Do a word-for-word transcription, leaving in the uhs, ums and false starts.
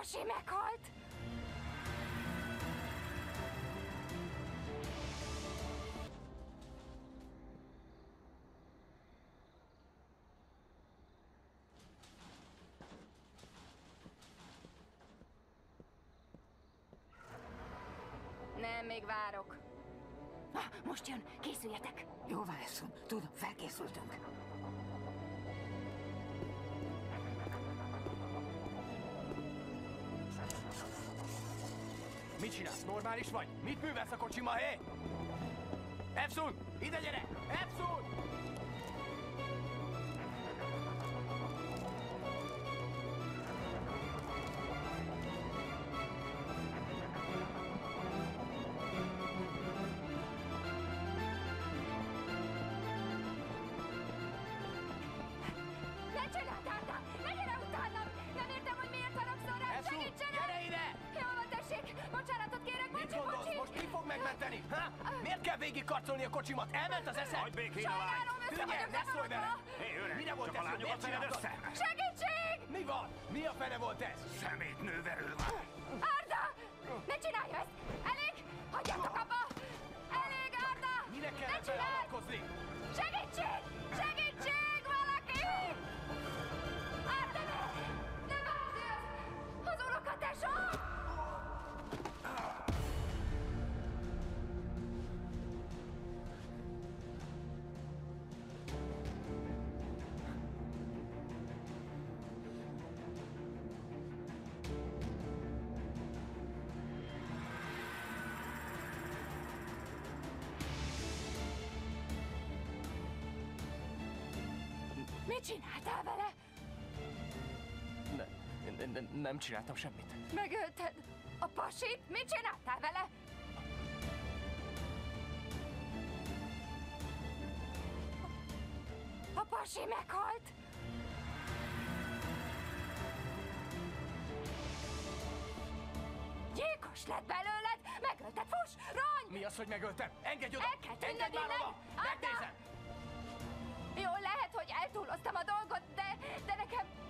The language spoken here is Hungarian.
pasi meghalt! Nem, még várok. Ah, most jön, készüljetek! Jóvá eszünk, tudom, felkészültünk. Mit csinálsz? Normális vagy? Mit művelsz a kocsima, hé? Epsun! Ide gyere! Epsun! Ne csináld, Arda! Ne gyere utánam! Nem értem, hogy miért haragszol rám! Epsun! Segítsenek! Gyere ide! Jó van, tessék! Bocsánatot kérek, Mit bocsi, gondolsz? bocsi! Most ki fog megmenteni? Ha? Miért kell végig karcolni a kocsimat? Elment az eszed? Hagyd békén a lányt! Sajnálom, össze Figyelj, vagyok ne szólj vele! zavarodva! Hé, öreg, Mire volt csak ez? a lányokat Miért vered csináltad? össze? Segítség! Mi van? Mi a fene volt ez? Szemétnőverő már! Arda! Ne csinálja ezt! Elég! Hagyjatok abba! Elég, Arda! Mire Ne kellett csináld! beleavatkozni? Segítség! Segítség! Valaki! Artemis! Ne várd el! Az unokatesó! Mit csináltál vele? Ne, ne, ne, nem csináltam semmit. Megölted a pasit? Mit csináltál vele? A pasi meghalt! Gyilkos lett belőled! Megölted! Fuss! Ronj! Mi az, hogy megöltem? Engedj oda! El kell tűnnöd Engedj már innen! oda! Arda! Megnézem! Jó, lehet, hogy eltúloztam a dolgot, de, de nekem